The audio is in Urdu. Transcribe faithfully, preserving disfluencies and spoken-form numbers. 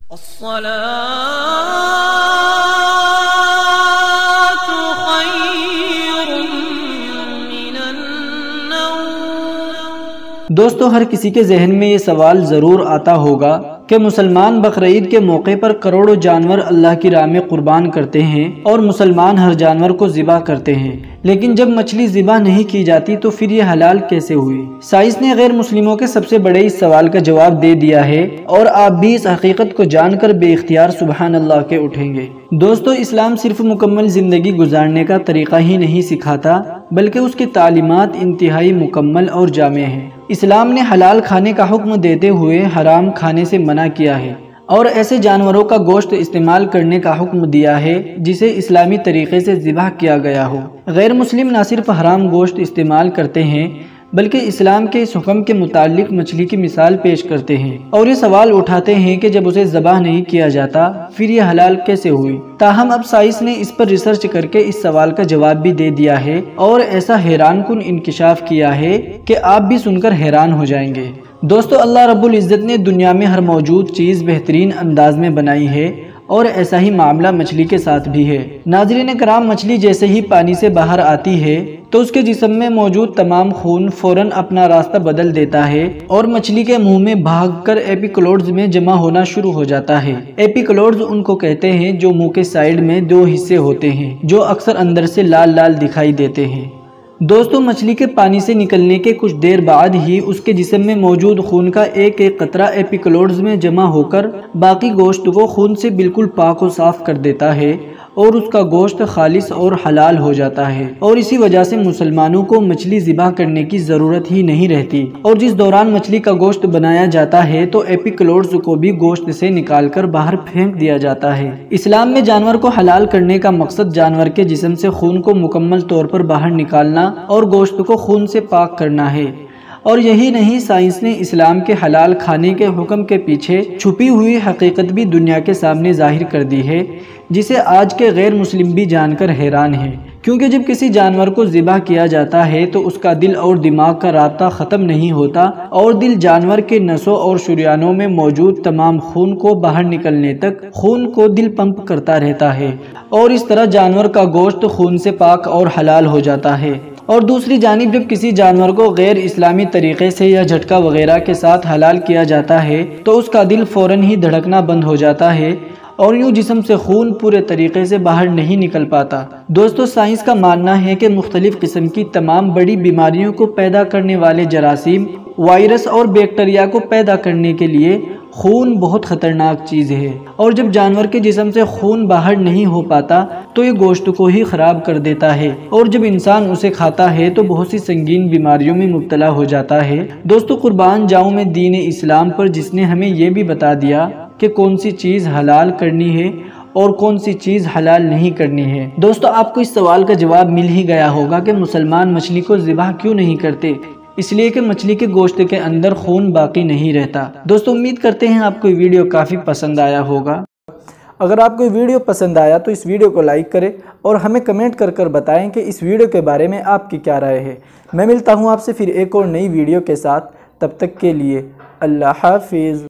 دوستو، ہر کسی کے ذہن میں یہ سوال ضرور آتا ہوگا کہ مسلمان بقرعید کے موقع پر کروڑوں جانور اللہ کی راہ میں قربان کرتے ہیں اور مسلمان ہر جانور کو ذبح کرتے ہیں، لیکن جب مچھلی ذبح نہیں کی جاتی تو پھر یہ حلال کیسے ہوئی؟ سائنس نے غیر مسلموں کے سب سے بڑے اس سوال کا جواب دے دیا ہے، اور آپ بھی اس حقیقت کو جان کر بے اختیار سبحان اللہ کے اٹھیں گے۔ دوستو، اسلام صرف مکمل زندگی گزارنے کا طریقہ ہی نہیں سکھاتا، بلکہ اس کی تعلیمات انتہائی مکمل اور جامع ہیں۔ اسلام نے حلال کھانے کا حکم دیتے ہوئے حرام کھانے سے منع کیا ہے، اور ایسے جانوروں کا گوشت استعمال کرنے کا حکم دیا ہے جسے اسلامی طریقے سے ذبح کیا گیا ہو۔ غیر مسلم نہ صرف حرام گوشت استعمال کرتے ہیں بلکہ اسلام کے اس حکم کے متعلق مچھلی کی مثال پیش کرتے ہیں، اور یہ سوال اٹھاتے ہیں کہ جب اسے ذبح نہیں کیا جاتا پھر یہ حلال کیسے ہوئی؟ تاہم اب سائنس نے اس پر ریسرچ کر کے اس سوال کا جواب بھی دے دیا ہے، اور ایسا حیران کن انکشاف کیا ہے کہ آپ بھی سن کر حیران ہو جائیں گے۔ دوستو، اللہ رب العزت نے دنیا میں ہر موجود چیز بہترین انداز میں بنائی ہے، اور ایسا ہی معاملہ مچھلی کے ساتھ بھی ہے۔ ناظرین کرام، مچھلی جیسے ہی پانی سے باہر آتی ہے تو اس کے جسم میں موجود تمام خون فوراً اپنا راستہ بدل دیتا ہے اور مچھلی کے منہ میں بھاگ کر ایپیکلوڈز میں جمع ہونا شروع ہو جاتا ہے۔ ایپیکلوڈز ان کو کہتے ہیں جو منہ کے سائیڈ میں دو حصے ہوتے ہیں، جو اکثر اندر سے لال لال دکھائی دیتے ہیں۔ دوستو، مچھلی کے پانی سے نکلنے کے کچھ دیر بعد ہی اس کے جسم میں موجود خون کا ایک ایک قطرہ ایپیکلوڈز میں جمع ہو کر باقی گوشت کو خون سے بالکل پاک و صاف کر دیتا ہے، اور اس کا گوشت خالص اور حلال ہو جاتا ہے، اور اسی وجہ سے مسلمانوں کو مچھلی ذبح کرنے کی ضرورت ہی نہیں رہتی، اور جس دوران مچھلی کا گوشت بنایا جاتا ہے تو ایپیکلوڈز کو بھی گوشت سے نکال کر باہر پھینک دیا جاتا ہے۔ اسلام میں جانور کو حلال کرنے کا مقصد جانور کے جسم سے خون کو مکمل طور پر باہر نکالنا اور گوشت کو خون سے پاک کرنا ہے۔ اور یہی نہیں، سائنس نے اسلام کے حلال کھانے کے حکم کے پیچھے چھپی ہوئی حقیقت بھی دنیا کے سامنے ظاہر کر دی ہے، جسے آج کے غیر مسلم بھی جان کر حیران ہیں، کیونکہ جب کسی جانور کو ذبح کیا جاتا ہے تو اس کا دل اور دماغ کا رابطہ ختم نہیں ہوتا، اور دل جانور کے نسوں اور شریانوں میں موجود تمام خون کو باہر نکلنے تک خون کو دل پمپ کرتا رہتا ہے، اور اس طرح جانور کا گوشت خون سے پاک اور حلال ہو جاتا ہے۔ اور دوسری جانب جب کسی جانور کو غیر اسلامی طریقے سے یا جھٹکا وغیرہ کے ساتھ حلال کیا جاتا ہے تو اس کا دل فوراً ہی دھڑکنا بند ہو جاتا ہے، اور یوں جسم سے خون پورے طریقے سے باہر نہیں نکل پاتا۔ دوستو، سائنس کا ماننا ہے کہ مختلف قسم کی تمام بڑی بیماریوں کو پیدا کرنے والے جراثیم، وائرس اور بیکٹیریا کو پیدا کرنے کے لیے خون بہت خطرناک چیز ہے، اور جب جانور کے جسم سے خون باہر نہیں ہو پاتا تو یہ گوشت کو ہی خراب کر دیتا ہے، اور جب انسان اسے کھاتا ہے تو بہت سی سنگین بیماریوں میں مبتلا ہو جاتا ہے۔ دوستو، قربان جاؤں میں دین اسلام پر، جس نے ہمیں یہ بھی بتا دیا کہ کون سی چیز حلال کرنی ہے اور کون سی چیز حلال نہیں کرنی ہے۔ دوستو، آپ کو اس سوال کا جواب مل ہی گیا ہوگا کہ مسلمان مچھلی کو ذبح کیوں نہیں کرتے؟ اس لیے کہ مچھلی کے گوشت کے اندر خون باقی نہیں رہتا۔ دوستو، امید کرتے ہیں آپ کو یہ ویڈیو کافی پسند آیا ہوگا۔ اگر آپ کو یہ ویڈیو پسند آیا تو اس ویڈیو کو لائک کریں اور ہمیں کمنٹ کر کر بتائیں کہ اس ویڈیو کے بارے میں آپ کی کیا رائے ہے۔ میں ملتا ہوں آپ سے پھر ایک اور نئی ویڈیو کے ساتھ، تب تک کے لیے اللہ حافظ۔